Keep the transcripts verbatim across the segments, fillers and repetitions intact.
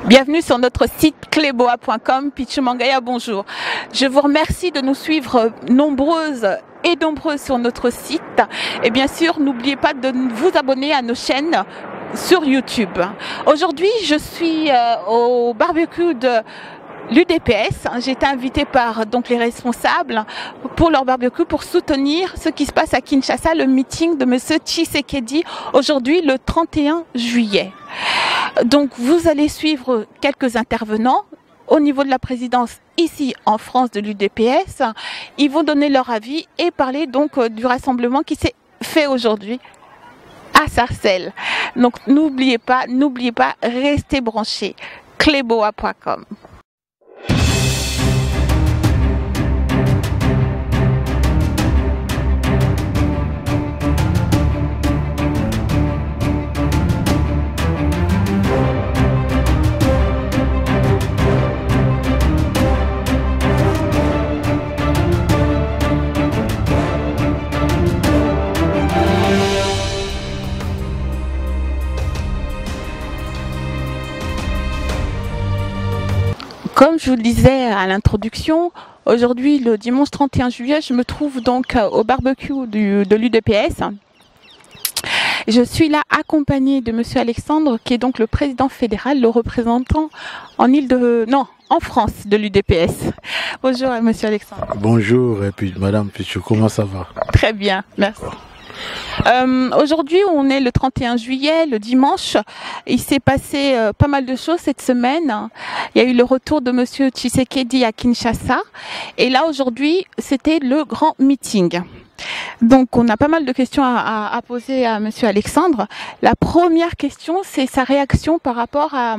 Bienvenue sur notre site cléboa point com. Pichu Mangaya, bonjour. Je vous remercie de nous suivre nombreuses et nombreux sur notre site. Et bien sûr, n'oubliez pas de vous abonner à nos chaînes sur YouTube. Aujourd'hui, je suis euh, au barbecue de l'U D P S. J'ai été invitée par donc les responsables pour leur barbecue pour soutenir ce qui se passe à Kinshasa, le meeting de Monsieur Tshisekedi aujourd'hui le trente et un juillet. Donc vous allez suivre quelques intervenants au niveau de la présidence ici en France de l'U D P S. Ils vont donner leur avis et parler donc du rassemblement qui s'est fait aujourd'hui à Sarcelles. Donc n'oubliez pas, n'oubliez pas, restez branchés. cléboa point com. Comme je vous le disais à l'introduction, aujourd'hui le dimanche trente et un juillet, je me trouve donc au barbecue du, de l'U D P S. Je suis là accompagnée de Monsieur Alexandre, qui est donc le président fédéral, le représentant en île de non en France de l'U D P S. Bonjour Monsieur Alexandre. Bonjour et puis Madame Pichu, comment ça va? Très bien, merci. Euh, Aujourd'hui, on est le trente et un juillet, le dimanche. Il s'est passé euh, pas mal de choses cette semaine. Il y a eu le retour de Monsieur Tshisekedi à Kinshasa. Et là, aujourd'hui, c'était le grand meeting. Donc, on a pas mal de questions à, à, à poser à Monsieur Alexandre. La première question, c'est sa réaction par rapport à,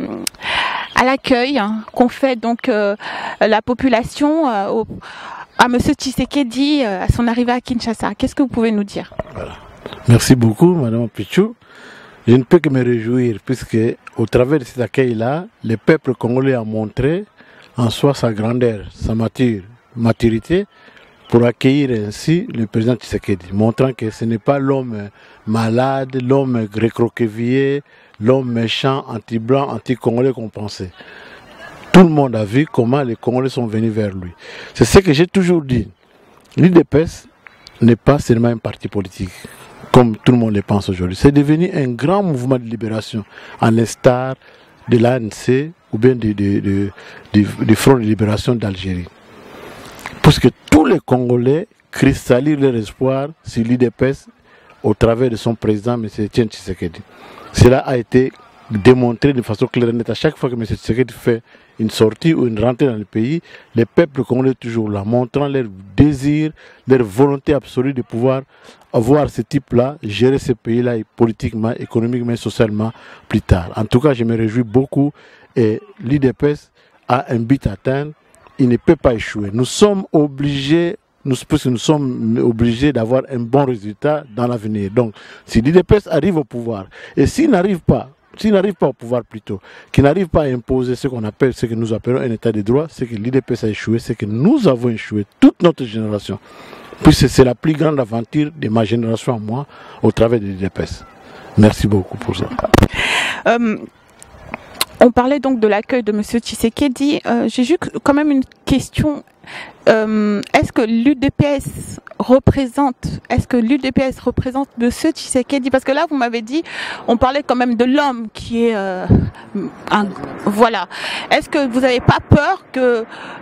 à l'accueil qu'ont fait donc euh, la population euh, au à Monsieur Tshisekedi à son arrivée à Kinshasa. Qu'est-ce que vous pouvez nous dire? Voilà. Merci beaucoup, Madame Pichu. Je ne peux que me réjouir, puisque au travers de cet accueil-là, le peuple congolais a montré en soi sa grandeur, sa mature, maturité, pour accueillir ainsi le président Tshisekedi, montrant que ce n'est pas l'homme malade, l'homme récroquevillé, l'homme méchant, anti-blanc, anti-congolais qu'on pensait. Tout le monde a vu comment les Congolais sont venus vers lui. C'est ce que j'ai toujours dit. L'U D P S n'est pas seulement un parti politique, comme tout le monde le pense aujourd'hui. C'est devenu un grand mouvement de libération, à l'instar de l'A N C ou bien du, du, du, du, du Front de libération d'Algérie. Parce que tous les Congolais cristallisent leur espoir sur l'U D P S au travers de son président, M. Etienne Tshisekedi. Cela a été démontrer de façon claire et nette. À chaque fois que M. Tshisekedi fait une sortie ou une rentrée dans le pays, les peuples congolais toujours là, montrant leur désir, leur volonté absolue de pouvoir avoir ce type-là, gérer ce pays-là politiquement, économiquement et socialement plus tard. En tout cas, je me réjouis beaucoup et l'U D P S a un but à atteindre, il ne peut pas échouer. Nous sommes obligés Nous, nous sommes obligés d'avoir un bon résultat dans l'avenir. Donc, si l'U D P S arrive au pouvoir, et s'il n'arrive pas, s'il n'arrive pas au pouvoir plutôt, qu'il n'arrive pas à imposer ce qu'on appelle, ce que nous appelons un état de droit, c'est que l'U D P S a échoué, c'est que nous avons échoué, toute notre génération. Puisque c'est la plus grande aventure de ma génération à moi, au travers de l'U D P S. merci beaucoup pour ça. Euh, on parlait donc de l'accueil de M. Tshisekedi. Euh, J'ai juste quand même une question. Euh, est-ce que l'U D P S représente, est-ce que l'U D P S représente M. Tshisekedi? Parce que là, vous m'avez dit, on parlait quand même de l'homme qui est, euh, un, voilà. Est-ce que vous n'avez pas peur que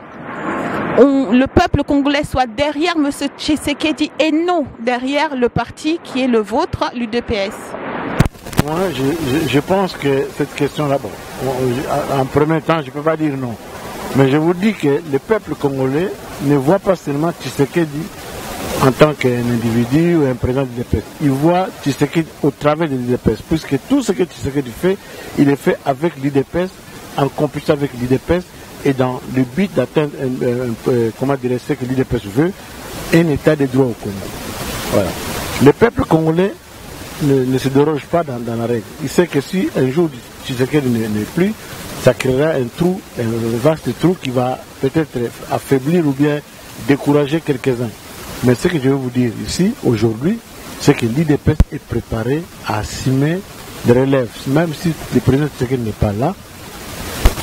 on, le peuple congolais soit derrière M. Tshisekedi et non derrière le parti qui est le vôtre, l'U D P S? Moi, je, je, je pense que cette question-là, bon, en premier temps, je ne peux pas dire non. Mais je vous dis que le peuple congolais ne voit pas seulement Tshisekedi en tant qu'un individu ou un président de l'U D P S. Il voit Tshisekedi au travers de l'U D P S, puisque tout ce que Tshisekedi fait, il est fait avec l'U D P S, en compétition avec l'U D P S, et dans le but d'atteindre, comment dire, ce que l'U D P S veut, un état de droit au Congo. Voilà. Le peuple congolais ne, ne se déroge pas dans, dans la règle. Il sait que si un jour Tshisekedi n'est plus, ça créera un trou, un vaste trou qui va peut-être affaiblir ou bien décourager quelques-uns. Mais ce que je veux vous dire ici, aujourd'hui, c'est que l'U D P S est préparé à assumer des relèves. Même si le président Tshisekedi n'est pas là,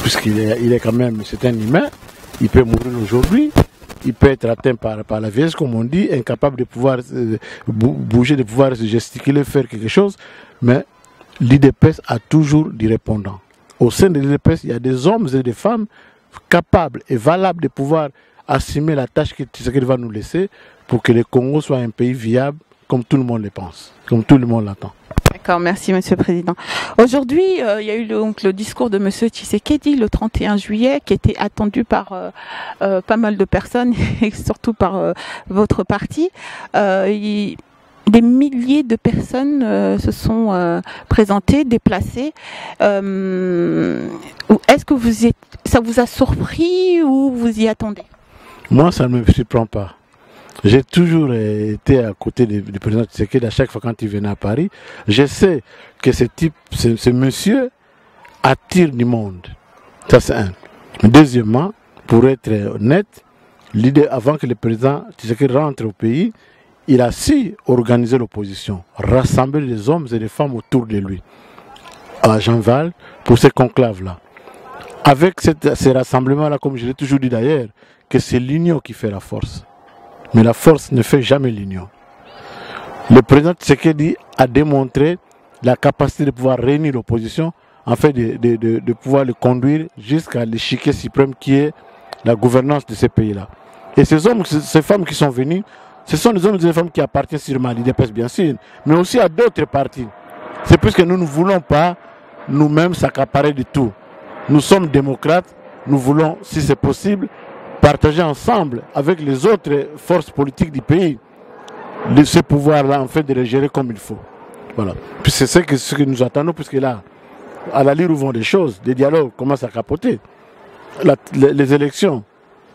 puisqu'il est, il est quand même, c'est un humain, il peut mourir aujourd'hui, il peut être atteint par, par la vieillesse, comme on dit, incapable de pouvoir euh, bouger, de pouvoir se gesticuler, faire quelque chose, mais l'I D P E S a toujours des répondants. Au sein de l'I D P E S, il y a des hommes et des femmes capables et valables de pouvoir assumer la tâche que Tshisekedi va nous laisser pour que le Congo soit un pays viable comme tout le monde le pense, comme tout le monde l'attend. D'accord, merci Monsieur le Président. Aujourd'hui, euh, il y a eu le, donc, le discours de Monsieur Tshisekedi le trente et un juillet qui était attendu par euh, euh, pas mal de personnes et surtout par euh, votre parti. Euh, il, Des milliers de personnes euh, se sont euh, présentées, déplacées. Euh, Est-ce que vous êtes, ça vous a surpris ou vous y attendez? Moi, ça ne me surprend pas. J'ai toujours été à côté du, du président Tshisekedi à chaque fois quand il venait à Paris. Je sais que ce type, ce, ce monsieur attire du monde. Ça, c'est un. Deuxièmement, pour être honnête, l'idée avant que le président Tshisekedi rentre au pays, il a su organiser l'opposition, rassembler les hommes et les femmes autour de lui, à Jean-Val, pour ces conclaves-là. Avec cette, ces rassemblements-là, comme je l'ai toujours dit d'ailleurs, que c'est l'union qui fait la force. Mais la force ne fait jamais l'union. Le président Tshisekedi a démontré la capacité de pouvoir réunir l'opposition, en fait de, de, de, de pouvoir le conduire jusqu'à l'échiquier suprême qui est la gouvernance de ces pays-là. Et ces hommes, ces femmes qui sont venus, ce sont des hommes et des femmes qui appartiennent sûrement à l'I D P E S, bien sûr, mais aussi à d'autres partis. C'est parce que nous ne voulons pas nous-mêmes s'accaparer de tout. Nous sommes démocrates, nous voulons, si c'est possible, partager ensemble avec les autres forces politiques du pays de ce pouvoir-là, en fait, de les gérer comme il faut. Voilà. Puis c'est ce que, ce que nous attendons, puisque là, à la lire où vont des choses, des dialogues commencent à capoter. La, les, les élections,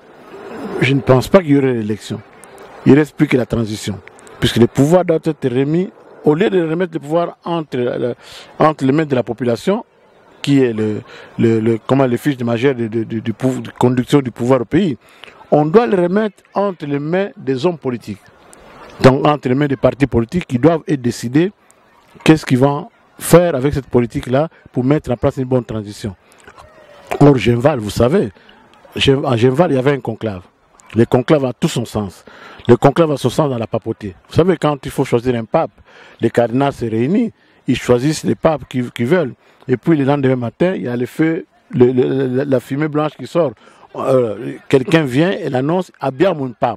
je ne pense pas qu'il y aurait l'élection. Il ne reste plus que la transition. Puisque le pouvoir doit être remis, au lieu de remettre le pouvoir entre, le, entre les mains de la population, qui est le, le, le, comment, le fiche de majeur de, de, de, de, de conduction du pouvoir au pays, on doit le remettre entre les mains des hommes politiques. Donc entre les mains des partis politiques qui doivent être décidés qu'est-ce qu'ils vont faire avec cette politique-là pour mettre en place une bonne transition. Or, Genval, vous savez, à Genval, il y avait un conclave. Le conclave a tout son sens. Le conclave a son sens dans la papauté. Vous savez, quand il faut choisir un pape, les cardinals se réunissent, ils choisissent les papes qu'ils qui veulent. Et puis le lendemain matin, il y a le feu, le, le, la fumée blanche qui sort. Euh, Quelqu'un vient et l'annonce « Abbiamo un pape ».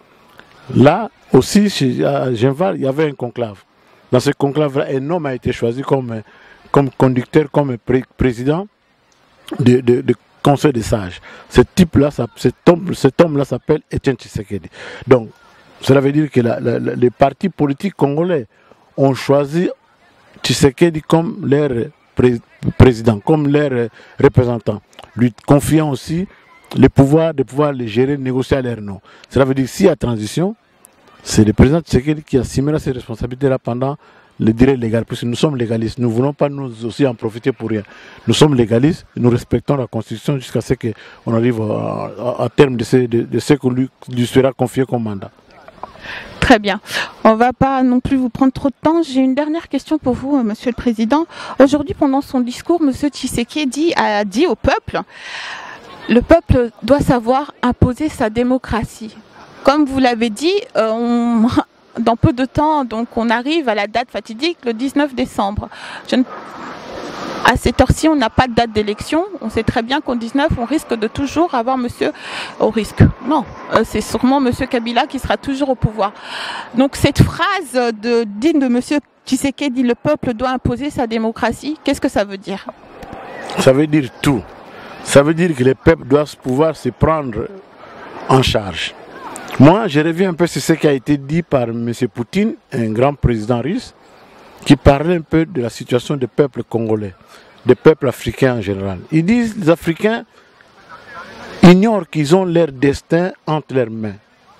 Là aussi, chez, à Genval, il y avait un conclave. Dans ce conclave-là, un homme a été choisi comme, comme conducteur, comme pré président de, de, de Conseil des sages. Ce type-là, cet homme, cet homme-là s'appelle Etienne Tshisekedi. Donc, cela veut dire que la, la, la, les partis politiques congolais ont choisi Tshisekedi comme leur pré président, comme leur représentant, lui confiant aussi le pouvoir de pouvoir les gérer, négocier à leur nom. Cela veut dire que s'il y a transition, c'est le président Tshisekedi qui assumera ses responsabilités-là pendant le durée légale, puisque nous sommes légalistes. Nous ne voulons pas nous aussi en profiter pour rien. Nous sommes légalistes, nous respectons la Constitution jusqu'à ce qu'on arrive à, à, à terme de ce, de, de ce qu'on lui, lui sera confié comme mandat. Très bien. On ne va pas non plus vous prendre trop de temps. J'ai une dernière question pour vous, Monsieur le Président. Aujourd'hui, pendant son discours, Monsieur Tshisekedi a dit au peuple, le peuple doit savoir imposer sa démocratie. Comme vous l'avez dit, euh, on... dans peu de temps, donc on arrive à la date fatidique, le dix-neuf décembre. Je ne... À cette heure-ci, on n'a pas de date d'élection. On sait très bien qu'au dix-neuf, on risque de toujours avoir monsieur au risque. Non, euh, c'est sûrement monsieur Kabila qui sera toujours au pouvoir. Donc cette phrase de, digne de monsieur Tshisekedi, le peuple doit imposer sa démocratie, qu'est-ce que ça veut dire? Ça veut dire tout. Ça veut dire que le peuple doit pouvoir se prendre en charge. Moi, je reviens un peu sur ce qui a été dit par M. Poutine, un grand président russe, qui parlait un peu de la situation des peuples congolais, des peuples africains en général. Ils disent que les Africains ignorent qu'ils ont leur destin entre leurs mains.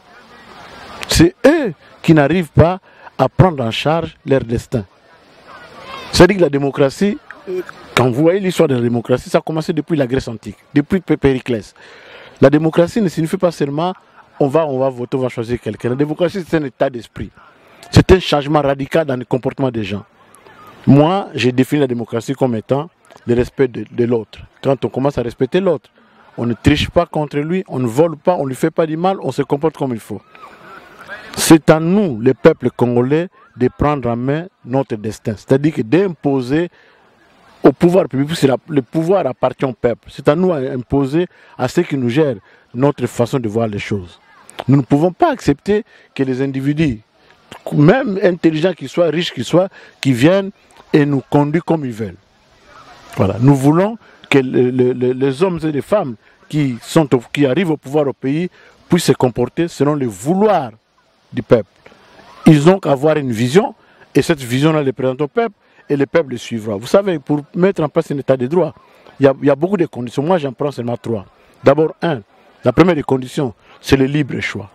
C'est eux qui n'arrivent pas à prendre en charge leur destin. C'est-à-dire que la démocratie, quand vous voyez l'histoire de la démocratie, ça a commencé depuis la Grèce antique, depuis Périclès. La démocratie ne signifie pas seulement on va, on va voter, on va choisir quelqu'un. La démocratie, c'est un état d'esprit. C'est un changement radical dans le comportement des gens. Moi, j'ai défini la démocratie comme étant le respect de, de l'autre. Quand on commence à respecter l'autre, on ne triche pas contre lui, on ne vole pas, on ne lui fait pas du mal, on se comporte comme il faut. C'est à nous, le peuple congolais, de prendre en main notre destin. C'est-à-dire que d'imposer au pouvoir public, puisque le pouvoir appartient au peuple. C'est à nous d'imposer à ceux qui nous gèrent notre façon de voir les choses. Nous ne pouvons pas accepter que les individus, même intelligents qu'ils soient, riches qu'ils soient, qui viennent et nous conduisent comme ils veulent. Voilà. Nous voulons que le, le, le, les hommes et les femmes qui, sont au, qui arrivent au pouvoir au pays puissent se comporter selon le vouloir du peuple. Ils ont qu'à avoir une vision, et cette vision-là les présente au peuple, et le peuple le suivra. Vous savez, pour mettre en place un état de droit, il y a, il y a beaucoup de conditions. Moi, j'en prends seulement trois. D'abord, un, la première des conditions, c'est le libre choix.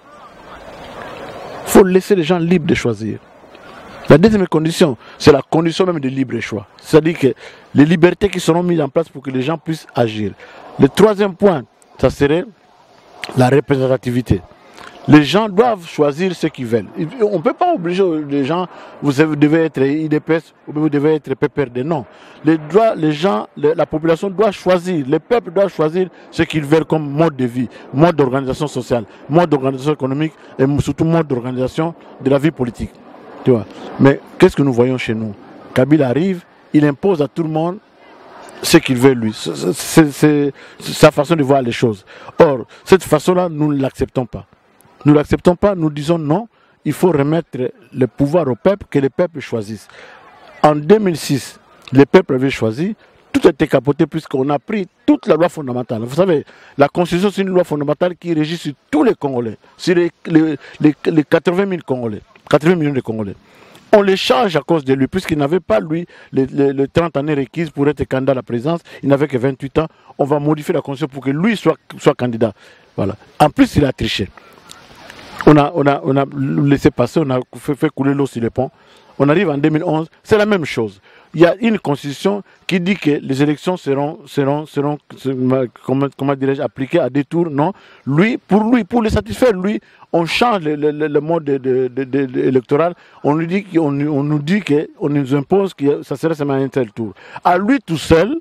Il faut laisser les gens libres de choisir. La deuxième condition, c'est la condition même du libre choix. C'est-à-dire que les libertés qui seront mises en place pour que les gens puissent agir. Le troisième point, ça serait la représentativité. Les gens doivent choisir ce qu'ils veulent. On ne peut pas obliger les gens, vous devez être I D P S ou vous devez être P P R D. Non. Les, droits, les gens, la population doit choisir, le peuple doit choisir ce qu'ils veulent comme mode de vie, mode d'organisation sociale, mode d'organisation économique et surtout mode d'organisation de la vie politique. Tu vois. Mais qu'est-ce que nous voyons chez nous? Kabila arrive, il impose à tout le monde ce qu'il veut lui. C'est sa façon de voir les choses. Or, cette façon-là, nous ne l'acceptons pas. Nous ne l'acceptons pas, nous disons non, il faut remettre le pouvoir au peuple, que le peuple choisisse. En deux mille six, le peuple avait choisi, tout a été capoté puisqu'on a pris toute la loi fondamentale. Vous savez, la Constitution, c'est une loi fondamentale qui régit sur tous les Congolais, sur les, les, les, les quatre-vingt mille Congolais, quatre-vingts millions de Congolais. On les change à cause de lui, puisqu'il n'avait pas, lui, les, les, les trente années requises pour être candidat à la présidence, il n'avait que vingt-huit ans. On va modifier la Constitution pour que lui soit, soit candidat. Voilà. En plus, il a triché. On a, on, a, on a laissé passer, on a fait, fait couler l'eau sur les ponts. On arrive en deux mille onze, c'est la même chose. Il y a une constitution qui dit que les élections seront, seront, seront comment, comment dirais-je, appliquées à des tours. Non, lui, pour lui, pour le satisfaire, lui, on change le, le, le mode de, de, de, de, de électoral. On, lui dit qu'on, on nous dit qu'on nous impose que ça serait seulement un tel tour. À lui tout seul,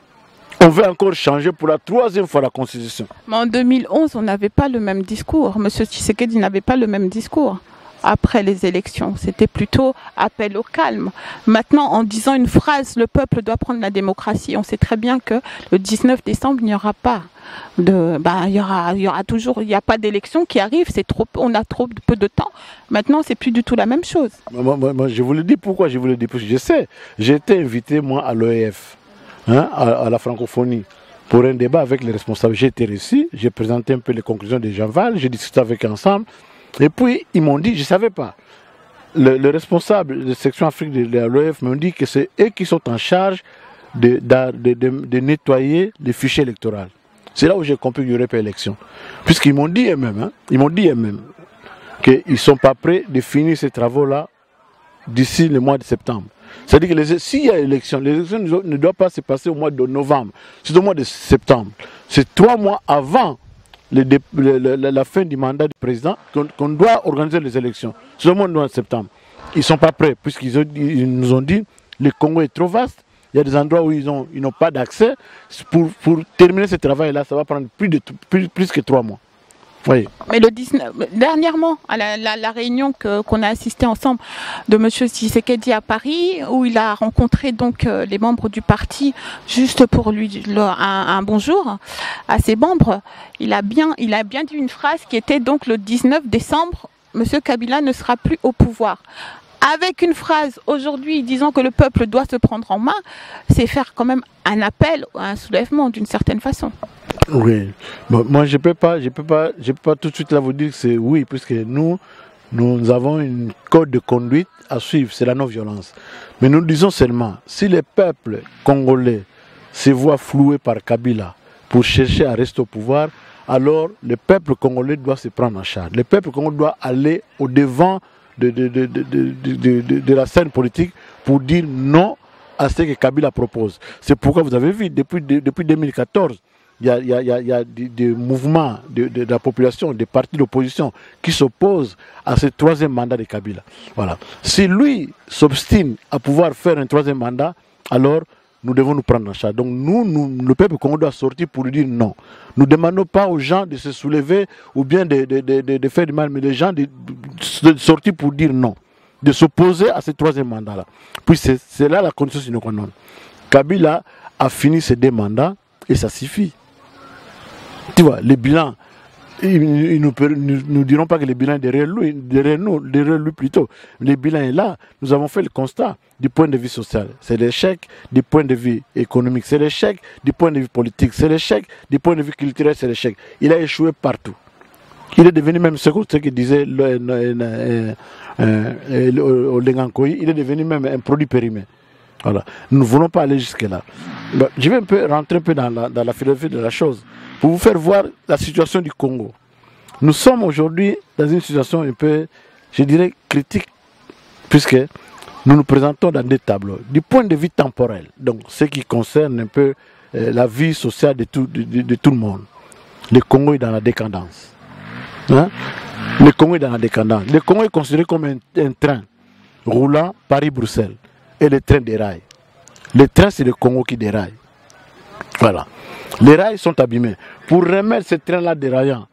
on veut encore changer pour la troisième fois la Constitution. Mais en deux mille onze, on n'avait pas le même discours. Monsieur Tshisekedi n'avait pas le même discours après les élections. C'était plutôt appel au calme. Maintenant, en disant une phrase, le peuple doit prendre la démocratie, on sait très bien que le dix-neuf décembre, il n'y aura pas de... Bah, il y aura, il y aura toujours... Il n'y a pas d'élection qui arrive, c'est trop, on a trop peu de temps. Maintenant, c'est plus du tout la même chose. Moi, moi, moi, je vous le dis pourquoi je vous le dis. Parce que je sais, j'ai été invité, moi, à l'O E F. Hein, à, à la francophonie, pour un débat avec les responsables. J'ai été reçu, j'ai présenté un peu les conclusions de Jean Val, j'ai discuté avec eux ensemble, et puis ils m'ont dit, je ne savais pas, le, le responsable de section Afrique de, de l'O E F m'ont dit que c'est eux qui sont en charge de, de, de, de, de nettoyer les fichiers électoraux. C'est là où j'ai compris qu'il n'y aurait pas d'élection. Puisqu'ils m'ont dit eux-mêmes, hein, ils m'ont dit eux-mêmes qu'ils ne sont pas prêts de finir ces travaux-là d'ici le mois de septembre. C'est-à-dire que s'il y a élection, l'élection ne doit pas se passer au mois de novembre, c'est au mois de septembre. C'est trois mois avant le, le, le, la fin du mandat du président qu'on qu'on doit organiser les élections. C'est au mois de septembre. Ils ne sont pas prêts, puisqu'ils ont, ils nous ont dit que le Congo est trop vaste. Il y a des endroits où ils n'ont ils n'ont pas d'accès. Pour, pour terminer ce travail-là, ça va prendre plus, de, plus, plus que trois mois. Oui. Mais le dix-neuf, dernièrement, à la, la, la réunion que, qu'on a assisté ensemble de M. Tshisekedi à Paris, où il a rencontré donc euh, les membres du parti juste pour lui le, un, un bonjour à ses membres, il a bien, il a bien dit une phrase qui était donc le dix-neuf décembre, M. Kabila ne sera plus au pouvoir. Avec une phrase aujourd'hui disant que le peuple doit se prendre en main, c'est faire quand même un appel, un soulèvement d'une certaine façon. Oui, bon, moi je ne peux pas, je peux pas, je peux pas tout de suite là vous dire que c'est oui, puisque nous, nous avons une code de conduite à suivre, c'est la non-violence. Mais nous disons seulement, si le peuple congolais se voit floué par Kabila pour chercher à rester au pouvoir, alors le peuple congolais doit se prendre en charge. Le peuple congolais doit aller au-devant de, de, de, de, de, de, de, de la scène politique pour dire non à ce que Kabila propose. C'est pourquoi vous avez vu, depuis, de, depuis deux mille quatorze, il y a, il y a, il y a, il y a des, des mouvements de, de, de la population, des partis d'opposition qui s'opposent à ce troisième mandat de Kabila. Voilà. Si lui s'obstine à pouvoir faire un troisième mandat, alors nous devons nous prendre en charge. Donc nous, nous le peuple congolais doit sortir pour lui dire non. Nous ne demandons pas aux gens de se soulever ou bien de, de, de, de, de faire du mal, mais les gens de, de sortir pour dire non, de s'opposer à ce troisième mandat-là. Puis c'est là la condition sine qua non. Kabila a fini ses deux mandats et ça suffit. Tu vois, les bilans, ils ne nous, nous, nous diront pas que le bilan est derrière lui, derrière nous, derrière lui plutôt. Le bilan est là. Nous avons fait le constat du point de vue social. C'est l'échec du point de vue économique, c'est l'échec du point de vue politique, c'est l'échec du point de vue culturel, c'est l'échec. Il a échoué partout. Il est devenu même ce que disait Olengankoy, il est devenu même un produit périmé. Voilà. Nous ne voulons pas aller jusque-là. Je vais un peu rentrer un peu dans la, dans la philosophie de la chose pour vous faire voir la situation du Congo. Nous sommes aujourd'hui dans une situation un peu, je dirais, critique, puisque nous nous présentons dans des tableaux. Du point de vue temporel, donc ce qui concerne un peu euh, la vie sociale de tout, de, de, de tout le monde. Le Congo est dans la décadence. Hein? Le Congo est dans la décadence. Le Congo est considéré comme un, un train roulant Paris-Bruxelles. Et le train déraille. Le train, c'est le Congo qui déraille. Voilà. Les rails sont abîmés. Pour remettre ce train-là déraillant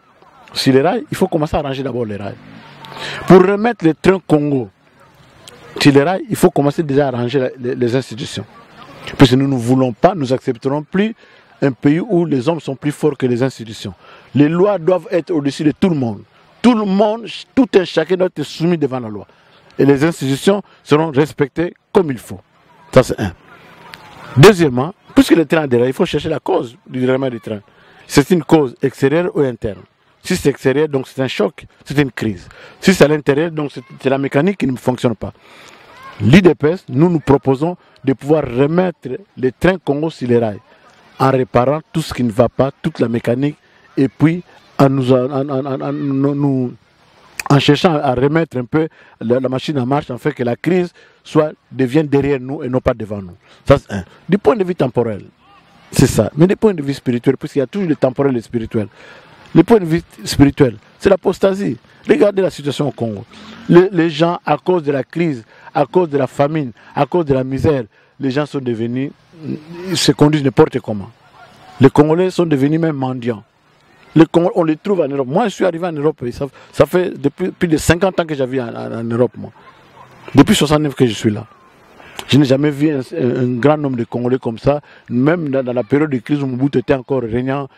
sur les rails, il faut commencer à arranger d'abord les rails. Pour remettre le train Congo sur les rails, il faut commencer déjà à arranger les, les institutions. Parce que nous ne voulons pas, nous accepterons plus un pays où les hommes sont plus forts que les institutions. Les lois doivent être au-dessus de tout le monde. Tout le monde, tout un chacun doit être soumis devant la loi. Et les institutions seront respectées comme il faut. Ça, c'est un. Deuxièmement, puisque le train déraille, il faut chercher la cause du déraillement du train. C'est une cause extérieure ou interne. Si c'est extérieur, donc c'est un choc, c'est une crise. Si c'est à l'intérieur, donc c'est la mécanique qui ne fonctionne pas. L'I D P S, nous nous proposons de pouvoir remettre les trains Congo sur les rails en réparant tout ce qui ne va pas, toute la mécanique, et puis en nous... En, en, en, en, nous en cherchant à remettre un peu la, la machine en marche, en fait que la crise soit, devienne derrière nous et non pas devant nous. Ça, c'est un. Du point de vue temporel, c'est ça. Mais du point de vue spirituel, puisqu'il y a toujours le temporel et le spirituel. Le point de vue spirituel, c'est l'apostasie. Regardez la situation au Congo. Les, les gens, à cause de la crise, à cause de la famine, à cause de la misère, les gens sont devenus, ils se conduisent n'importe comment. Les Congolais sont devenus même mendiants. Les Congolais, on les trouve en Europe. Moi, je suis arrivé en Europe, ça, ça fait depuis plus de cinquante ans que j'habite en, en, en Europe, moi. Depuis soixante-neuf que je suis là. Je n'ai jamais vu un, un grand nombre de Congolais comme ça, même dans, dans la période de crise où Mobutu était encore régnant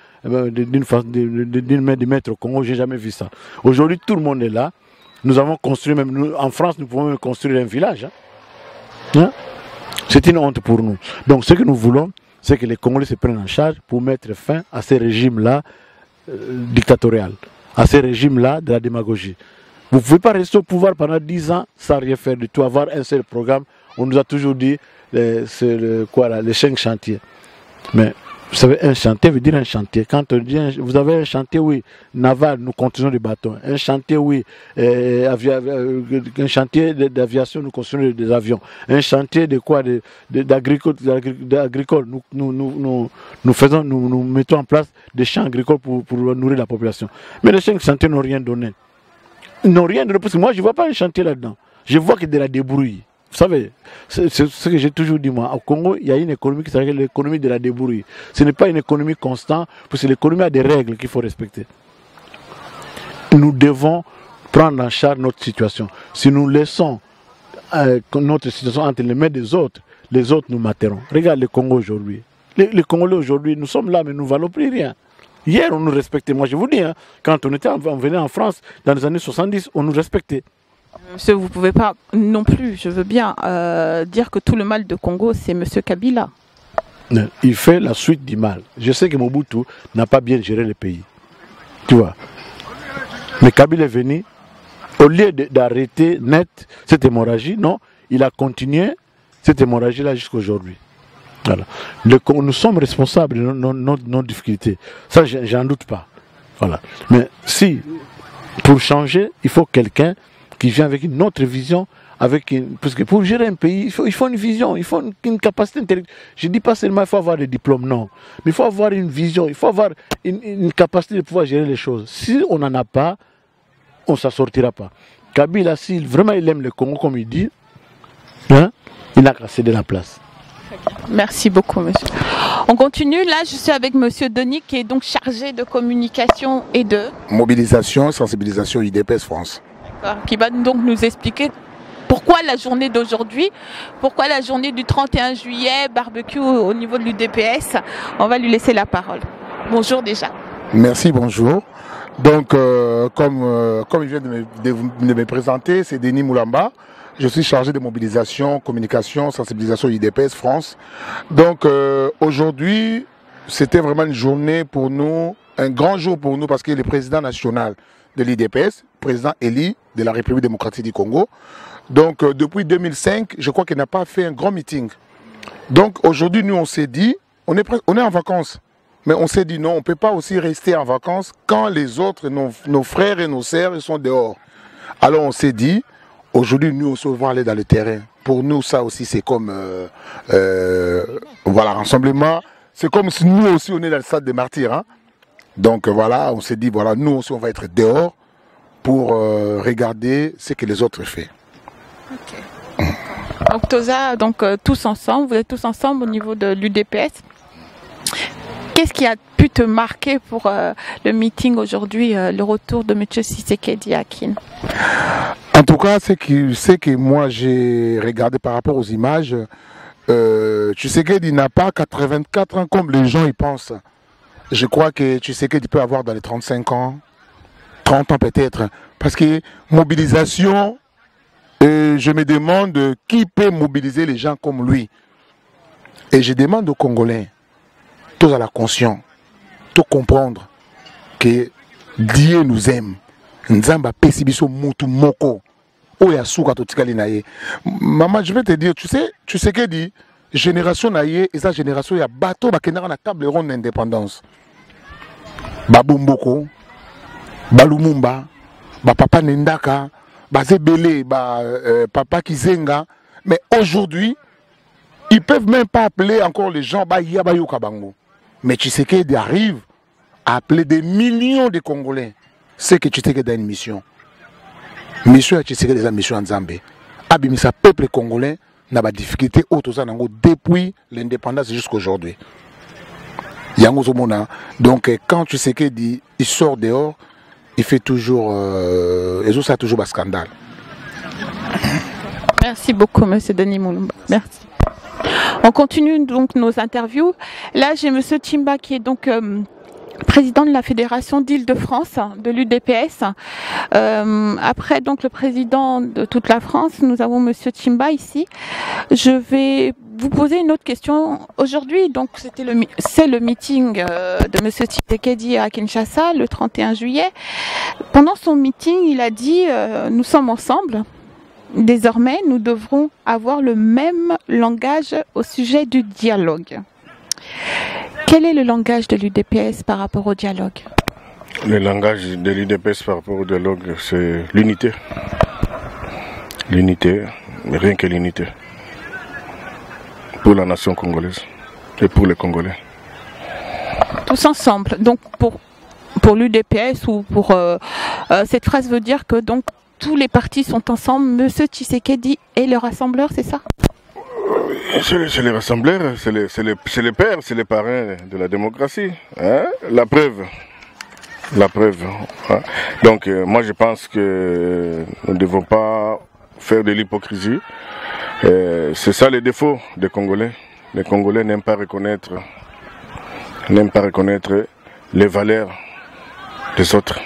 d'une main de maître au Congo, je n'ai jamais vu ça. Aujourd'hui, tout le monde est là. Nous avons construit, même nous, en France, nous pouvons même construire un village. Hein? Hein? C'est une honte pour nous. Donc, ce que nous voulons, c'est que les Congolais se prennent en charge pour mettre fin à ces régimes-là euh, dictatoriaux, à ces régimes-là de la démagogie. Vous ne pouvez pas rester au pouvoir pendant dix ans sans rien faire du tout, avoir un seul programme. On nous a toujours dit, c'est le, quoi là, les cinq chantiers. Mais vous savez, un chantier veut dire un chantier. Quand on dit, un, vous avez un chantier, oui, naval, nous construisons des bateaux. Un chantier, oui, euh, avia, euh, un chantier d'aviation, nous construisons des avions. Un chantier de quoi, d'agricole, nous, nous, nous, nous, nous faisons, nous, nous mettons en place des champs agricoles pour, pour nourrir la population. Mais les cinq chantiers n'ont rien donné. Ils n'ont rien donné, parce que moi, je ne vois pas un chantier là-dedans. Je vois que de la débrouille. Vous savez, c'est ce que j'ai toujours dit moi. Au Congo, il y a une économie qui s'appelle l'économie de la débrouille. Ce n'est pas une économie constante, parce que l'économie a des règles qu'il faut respecter. Nous devons prendre en charge notre situation. Si nous laissons euh, notre situation entre les mains des autres, les autres nous materont. Regarde le Congo aujourd'hui. Les, les Congolais aujourd'hui, nous sommes là, mais nous ne valons plus rien. Hier, on nous respectait. Moi, je vous dis, hein, quand on, était, on venait en France, dans les années soixante-dix, on nous respectait. Monsieur, vous ne pouvez pas non plus, je veux bien, euh, dire que tout le mal de Congo, c'est M. Kabila. Il fait la suite du mal. Je sais que Mobutu n'a pas bien géré le pays. Tu vois. Mais Kabila est venu, au lieu d'arrêter net cette hémorragie, non, il a continué cette hémorragie-là jusqu'à aujourd'hui. Voilà. Le, nous sommes responsables de nos, nos, nos difficultés. Ça, j'en doute pas. Voilà. Mais si, pour changer, il faut quelqu'un qui vient avec une autre vision avec une, parce que pour gérer un pays, il faut, il faut une vision, il faut une, une capacité intellectuelle. Je ne dis pas seulement qu'il faut avoir des diplômes, non. Mais il faut avoir une vision, il faut avoir une, une capacité de pouvoir gérer les choses. Si on n'en a pas, on ne s'en sortira pas. Kabila, si vraiment il aime le Congo, comme il dit, hein, il n'a qu'à céder la place. Merci beaucoup, monsieur. On continue. Là, je suis avec monsieur Denis, qui est donc chargé de communication et de... mobilisation, sensibilisation I D P S France. D'accord. Qui va donc nous expliquer pourquoi la journée d'aujourd'hui, pourquoi la journée du trente et un juillet, barbecue au niveau de l'U D P S. On va lui laisser la parole. Bonjour déjà. Merci, bonjour. Donc, euh, comme, euh, comme il vient de me, de, de me présenter, c'est Denis Moulamba. Je suis chargé de mobilisation, communication, sensibilisation I D P S France. Donc euh, aujourd'hui, c'était vraiment une journée pour nous, un grand jour pour nous parce qu'il est le président national de l'I D P S, président élu de la République démocratique du Congo. Donc euh, depuis deux mille cinq, je crois qu'il n'a pas fait un grand meeting. Donc aujourd'hui, nous on s'est dit, on est, on est en vacances. Mais on s'est dit non, on ne peut pas aussi rester en vacances quand les autres, nos, nos frères et nos sœurs, ils sont dehors. Alors on s'est dit, aujourd'hui, nous aussi, on va aller dans le terrain. Pour nous, ça aussi, c'est comme, euh, euh, voilà, rassemblement. C'est comme si nous aussi, on est dans le stade des martyrs. Hein. Donc voilà, on s'est dit, voilà, nous aussi, on va être dehors pour euh, regarder ce que les autres font. Okay. Donc, Toza, donc euh, tous ensemble, vous êtes tous ensemble au niveau de l'U D P S. Qu'est-ce qui a pu te marquer pour euh, le meeting aujourd'hui, euh, le retour de M. Tshisekedi à Kin? En tout cas, c'est que, c'est que moi j'ai regardé par rapport aux images, euh, Tshisekedi n'a pas quatre-vingt-quatre ans comme les gens y pensent. Je crois que Tshisekedi peut avoir dans les trente-cinq ans, trente ans peut-être. Parce que mobilisation, euh, je me demande qui peut mobiliser les gens comme lui. Et je demande aux Congolais, tous à la conscience, tous comprendre que Dieu nous aime. Nzamba pesibiso mutu moko. Oya suka totikali na ye. Maman, je vais te dire, tu sais, tu sais que dit génération na ye, et sa génération ya bateau ba kenara na table ronde d'indépendance. Babumboko, Balumumba, ba papa Nendaka, ba Zebele, ba euh, papa Kizenga, mais aujourd'hui, ils peuvent même pas appeler encore les gens ba Yabayo Kabango. Mais Tshisekedi arrive à appeler des millions de Congolais. C'est que Tshisekedi a une mission. Mission Tshisekedi a une mission en Zambie. Abimisa peuple congolais n'a pas de difficulté depuis l'indépendance jusqu'à aujourd'hui. Donc quand Tshisekedi il sort dehors, il fait toujours, euh, et ça toujours un scandale. Merci beaucoup, monsieur Denis Moulamba. Merci. On continue donc nos interviews. Là, j'ai monsieur Tshimba qui est donc euh, président de la Fédération d'Île-de-France, de l'U D P S. Euh, après donc le président de toute la France, nous avons monsieur Tshimba ici. Je vais vous poser une autre question. Aujourd'hui, donc c'était le c'est le meeting euh, de monsieur Tshisekedi à Kinshasa le trente et un juillet. Pendant son meeting, il a dit euh, nous sommes ensemble. Désormais, nous devrons avoir le même langage au sujet du dialogue. Quel est le langage de l'U D P S par rapport au dialogue? Le langage de l'U D P S par rapport au dialogue, c'est l'unité. L'unité, rien que l'unité. Pour la nation congolaise et pour les Congolais. Tous ensemble. Donc pour, pour l'U D P S ou pour euh, euh, cette phrase veut dire que donc tous les partis sont ensemble. Monsieur Tshisekedi est le rassembleur, c'est ça? C'est les rassembleurs, c'est les, les, les pères, c'est les parrains de la démocratie. Hein? La preuve. La preuve. Hein? Donc euh, moi je pense que nous ne devons pas faire de l'hypocrisie. Euh, c'est ça le défaut des Congolais. Les Congolais n'aiment pas reconnaître, n'aiment pas reconnaître les valeurs des autres.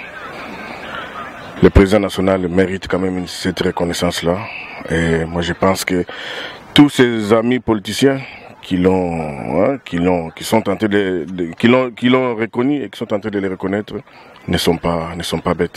Le président national mérite quand même cette reconnaissance-là. Et moi je pense que tous ces amis politiciens qui l'ont, hein, qui l'ont, qui sont tentés de, de qui l'ont, qui l'ont reconnu et qui sont tentés de les reconnaître, ne sont pas, ne sont pas bêtes.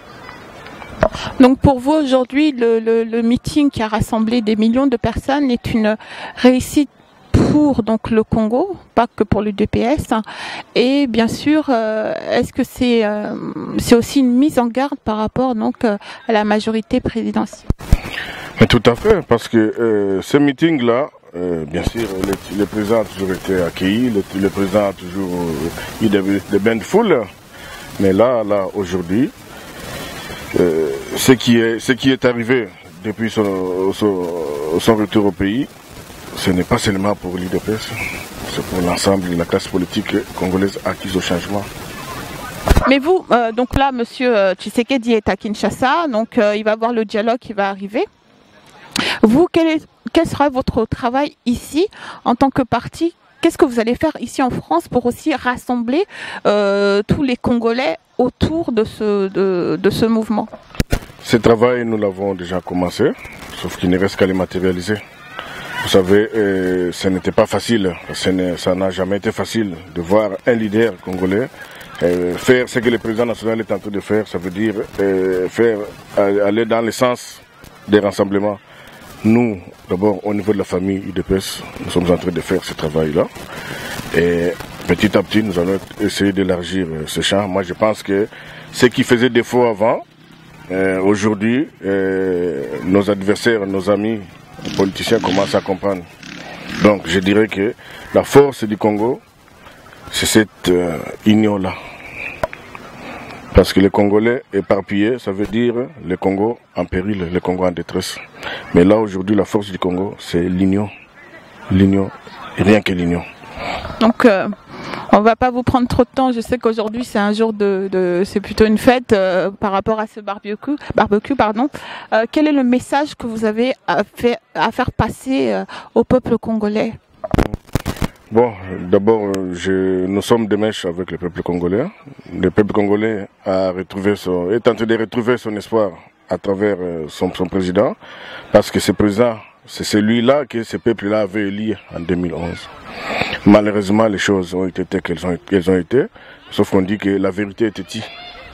Donc pour vous aujourd'hui, le, le, le meeting qui a rassemblé des millions de personnes est une réussite pour donc le Congo, pas que pour l'U D P S. Et bien sûr, euh, est-ce que c'est euh, c'est aussi une mise en garde par rapport donc à la majorité présidentielle? Mais tout à fait, parce que euh, ce meeting-là, euh, bien sûr, le, le président a toujours été accueilli, le, le président a toujours eu des, des bains de foule. Mais là, là, aujourd'hui, euh, ce, qui est, ce qui est arrivé depuis son, son, son retour au pays, ce n'est pas seulement pour l'U D P S, c'est pour l'ensemble de la classe politique congolaise acquise au changement. Mais vous, euh, donc là, monsieur Tshisekedi est à Kinshasa, donc euh, il va voir le dialogue qui va arriver. Vous, quel, est, quel sera votre travail ici en tant que parti? Qu'est-ce que vous allez faire ici en France pour aussi rassembler euh, tous les Congolais autour de ce, de, de ce mouvement? Ce travail, nous l'avons déjà commencé, sauf qu'il ne reste qu'à les matérialiser. Vous savez, euh, ce n'était pas facile, ça n'a jamais été facile de voir un leader congolais euh, faire ce que le président national est en train de faire, ça veut dire euh, faire aller dans le sens des rassemblements. Nous, d'abord, au niveau de la famille U D P S, nous sommes en train de faire ce travail-là. Et petit à petit, nous allons essayer d'élargir ce champ. Moi, je pense que ce qui faisait défaut avant, euh, aujourd'hui, euh, nos adversaires, nos amis, les politiciens commencent à comprendre. Donc, je dirais que la force du Congo, c'est cette euh, union-là. Parce que les Congolais éparpillés, ça veut dire le Congo en péril, le Congo en détresse. Mais là, aujourd'hui, la force du Congo, c'est l'union. L'union, et rien que l'union. Donc, euh, on ne va pas vous prendre trop de temps. Je sais qu'aujourd'hui, c'est un jour de, de c'est plutôt une fête euh, par rapport à ce barbecue. barbecue pardon. Euh, quel est le message que vous avez à, fait, à faire passer euh, au peuple congolais? Bon, d'abord, nous sommes de mèche avec le peuple congolais. Le peuple congolais a retrouvé son, est tenté de retrouver son espoir à travers son, son président, parce que ce président, c'est celui-là que ce peuple-là avait élu en deux mille onze. Malheureusement, les choses ont été telles qu'elles ont, qu'elles ont été, sauf qu'on dit que la vérité était tue.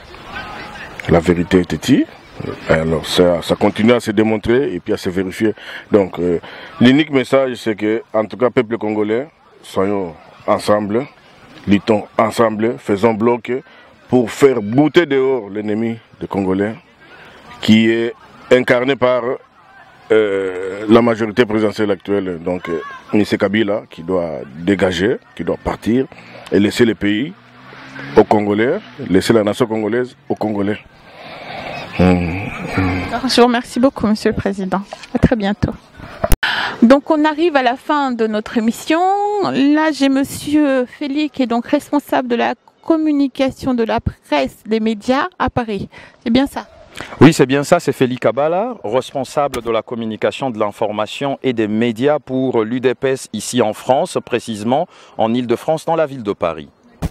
La vérité était tue. Alors ça, ça continue à se démontrer et puis à se vérifier. Donc, euh, l'unique message, c'est que, en tout cas, peuple congolais, soyons ensemble, luttons ensemble, faisons bloc pour faire bouter dehors l'ennemi des Congolais qui est incarné par euh, la majorité présidentielle actuelle, donc euh, M. Kabila, qui doit dégager, qui doit partir et laisser le pays aux Congolais, laisser la nation congolaise aux Congolais. Mmh. Mmh. Je vous remercie beaucoup, Monsieur le Président. À très bientôt. Donc on arrive à la fin de notre émission. Là j'ai Monsieur Félix qui est donc responsable de la communication de la presse des médias à Paris. C'est bien ça? Oui, c'est bien ça, c'est Félix Kabala, responsable de la communication, de l'information et des médias pour l'U D P S ici en France, précisément en Île-de-France, dans la ville de Paris.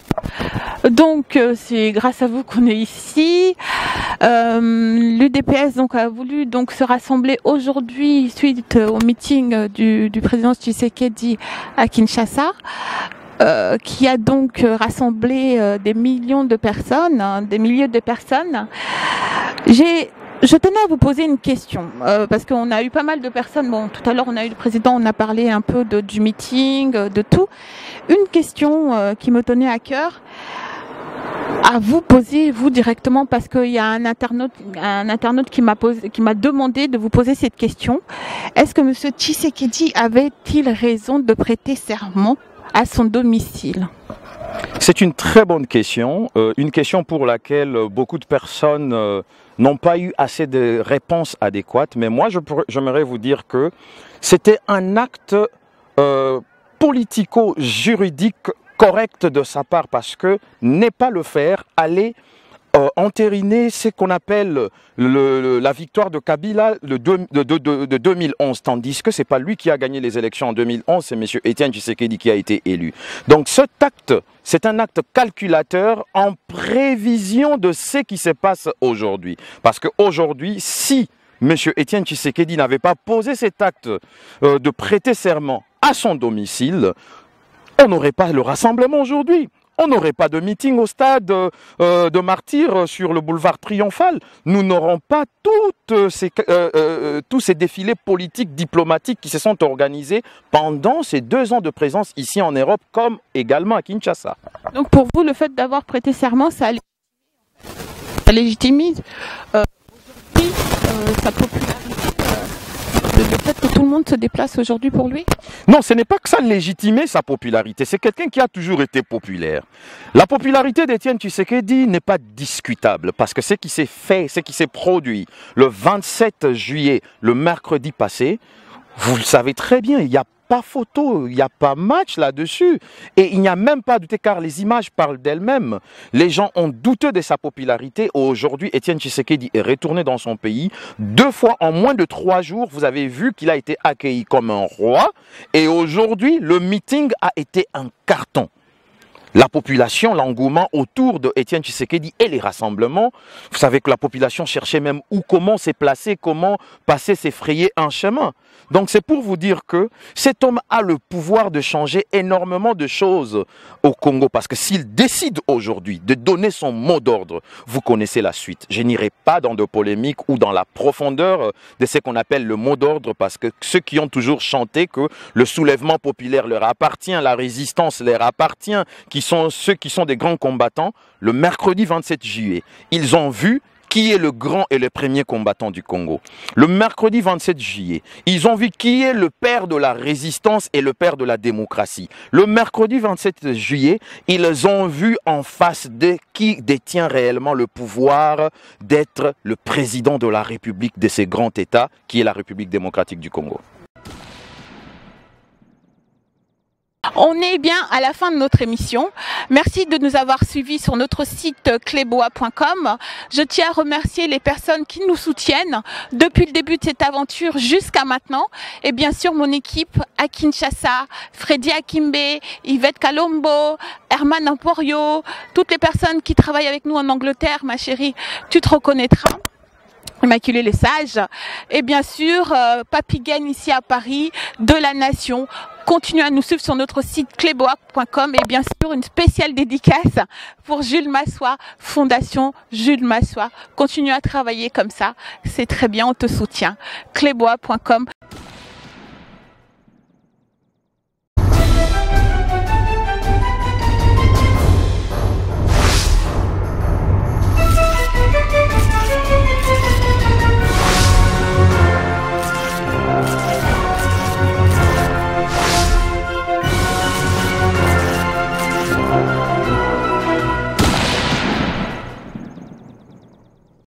Donc euh, c'est grâce à vous qu'on est ici. Euh, L'U D P S donc a voulu donc se rassembler aujourd'hui suite au meeting du, du président Tshisekedi à Kinshasa, euh, qui a donc rassemblé euh, des millions de personnes, hein, des milliers de personnes. J'ai Je tenais à vous poser une question, euh, parce qu'on a eu pas mal de personnes, bon tout à l'heure on a eu le président, on a parlé un peu de, du meeting, de tout. Une question euh, qui me tenait à cœur, à vous poser, vous directement, parce qu'il y a un internaute, un internaute qui m'a posé, qui m'a demandé de vous poser cette question. Est-ce que M. Tshisekedi avait-il raison de prêter serment à son domicile? C'est une très bonne question, euh, une question pour laquelle beaucoup de personnes euh, n'ont pas eu assez de réponses adéquates. Mais moi, j'aimerais vous dire que c'était un acte euh, politico-juridique correct de sa part, parce que n'est pas le faire, aller euh, entériner ce qu'on appelle le, le, la victoire de Kabila de, de, de, de, de deux mille onze, tandis que ce n'est pas lui qui a gagné les élections en deux mille onze, c'est M. Étienne Tshisekedi qui a été élu. Donc cet acte, c'est un acte calculateur en prévision de ce qui se passe aujourd'hui. Parce qu'aujourd'hui, si M. Étienne Tshisekedi n'avait pas posé cet acte euh, de prêter serment à son domicile, on n'aurait pas le rassemblement aujourd'hui. On n'aurait pas de meeting au stade euh, de Martyrs sur le boulevard Triomphal. Nous n'aurons pas toutes ces, euh, euh, tous ces défilés politiques, diplomatiques qui se sont organisés pendant ces deux ans de présence ici en Europe, comme également à Kinshasa. Donc pour vous, le fait d'avoir prêté serment, ça, ça légitimise euh, aujourd'hui euh, sa popularité euh, tout le monde se déplace aujourd'hui pour lui? Non, ce n'est pas que ça légitimait sa popularité. C'est quelqu'un qui a toujours été populaire. La popularité d'Étienne Tshisekedi n'est pas discutable parce que ce qui s'est fait, ce qui s'est produit le vingt-sept juillet, le mercredi passé, vous le savez très bien, il n'y a pas photo, il n'y a pas match là-dessus. Et il n'y a même pas douté car les images parlent d'elles-mêmes. Les gens ont douté de sa popularité. Aujourd'hui, Étienne Tshisekedi est retourné dans son pays. Deux fois en moins de trois jours, vous avez vu qu'il a été accueilli comme un roi. Et aujourd'hui, le meeting a été un carton. La population, l'engouement autour de Étienne Tshisekedi et les rassemblements, vous savez que la population cherchait même où, comment se placer, comment passer, s'effrayer un chemin. Donc c'est pour vous dire que cet homme a le pouvoir de changer énormément de choses au Congo. Parce que s'il décide aujourd'hui de donner son mot d'ordre, vous connaissez la suite. Je n'irai pas dans de polémiques ou dans la profondeur de ce qu'on appelle le mot d'ordre. Parce que ceux qui ont toujours chanté que le soulèvement populaire leur appartient, la résistance leur appartient, qui sont ceux qui sont des grands combattants, le mercredi vingt-sept juillet, ils ont vu qui est le grand et le premier combattant du Congo. Le mercredi vingt-sept juillet, ils ont vu qui est le père de la résistance et le père de la démocratie. Le mercredi vingt-sept juillet, ils ont vu en face de qui détient réellement le pouvoir d'être le président de la République de ces grands États, qui est la République démocratique du Congo. On est bien à la fin de notre émission. Merci de nous avoir suivis sur notre site cléboa point com. Je tiens à remercier les personnes qui nous soutiennent depuis le début de cette aventure jusqu'à maintenant. Et bien sûr mon équipe à Kinshasa, Freddy Akimbe, Yvette Kalombo, Herman Emporio, toutes les personnes qui travaillent avec nous en Angleterre, ma chérie, tu te reconnaîtras. Immaculée les Sages. Et bien sûr, euh, Papy Gaine ici à Paris, de la Nation. Continuez à nous suivre sur notre site cléboa point com et bien sûr une spéciale dédicace pour Jules Massois, Fondation Jules Massois. Continue à travailler comme ça, c'est très bien, on te soutient. cléboa point com